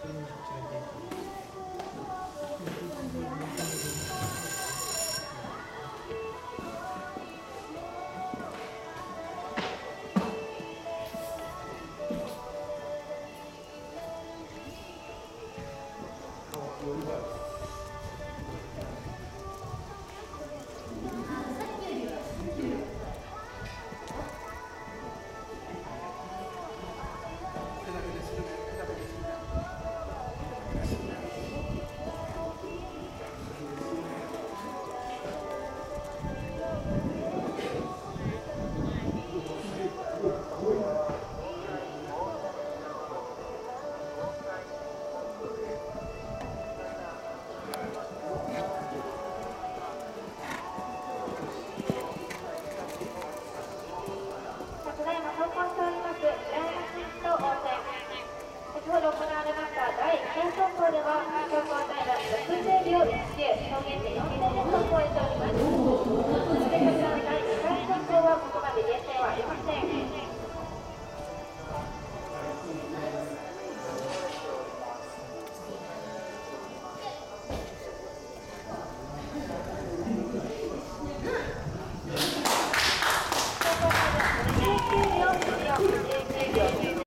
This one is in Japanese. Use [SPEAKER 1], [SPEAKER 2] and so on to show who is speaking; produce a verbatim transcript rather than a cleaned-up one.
[SPEAKER 1] 先ほど行われましただいいち走行では、標高平ろくじゅうびょういちきゅう、表現点よん